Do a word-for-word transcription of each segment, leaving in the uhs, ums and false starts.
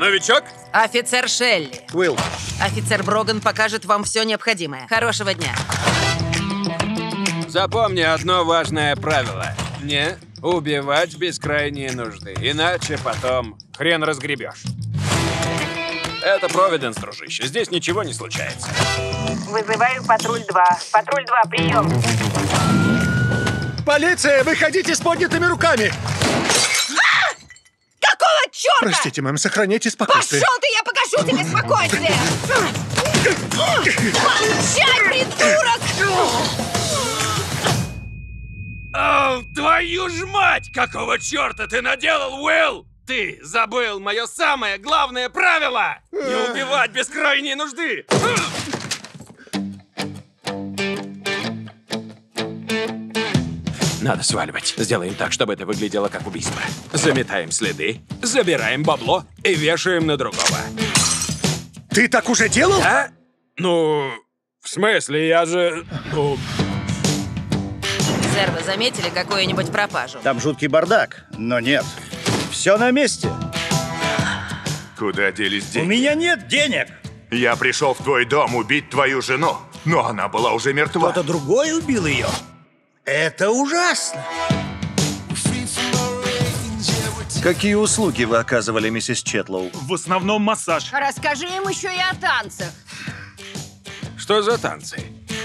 Новичок? Офицер Шелли. Уилл. Офицер Броган покажет вам все необходимое. Хорошего дня. Запомни одно важное правило. Не убивать без крайней нужды, иначе потом хрен разгребешь. Это Провиденс, дружище. Здесь ничего не случается. Вызываю патруль два. Патруль два, прием. Полиция, выходите с поднятыми руками! А! Какого черта? Простите, мэм, сохраняйте спокойствие. Пошел ты, я покажу тебе спокойствие! Получай, придурок! О, твою ж мать! Какого черта ты наделал, Уилл? Ты забыл мое самое главное правило! Не убивать без крайней нужды! Надо сваливать. Сделаем так, чтобы это выглядело как убийство. Заметаем следы, забираем бабло и вешаем на другого. Ты так уже делал? А? Ну, в смысле, я же... Ну... Сэр, вы заметили какую-нибудь пропажу? Там жуткий бардак, но нет. Все на месте. Куда делись У деньги? меня нет денег. Я пришел в твой дом убить твою жену, но она была уже мертва. Кто-то другой убил ее. Это ужасно. Какие услуги вы оказывали, миссис Четлоу? В основном массаж. Расскажи им еще и о танцах. Что за танцы?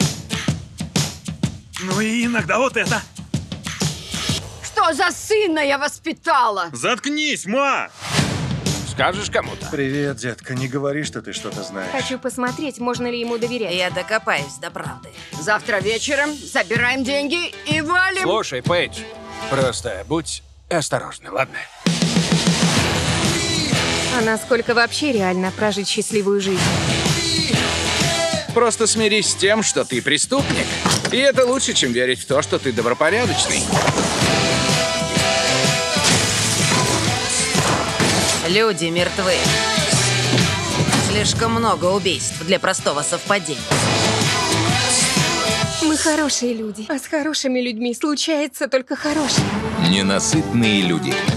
Ну и иногда вот это. Что за сына я воспитала? Заткнись, ма! Скажешь кому-то? Привет, детка, не говори, что ты что-то знаешь. Хочу посмотреть, можно ли ему доверять. Я докопаюсь до правды. Завтра вечером забираем деньги и валим. Слушай, Пейдж, просто будь осторожна, ладно? А насколько вообще реально прожить счастливую жизнь? Просто смирись с тем, что ты преступник. И это лучше, чем верить в то, что ты добропорядочный. Люди мертвы. Слишком много убийств для простого совпадения. Мы хорошие люди, а с хорошими людьми случается только хорошее. Ненасытные люди.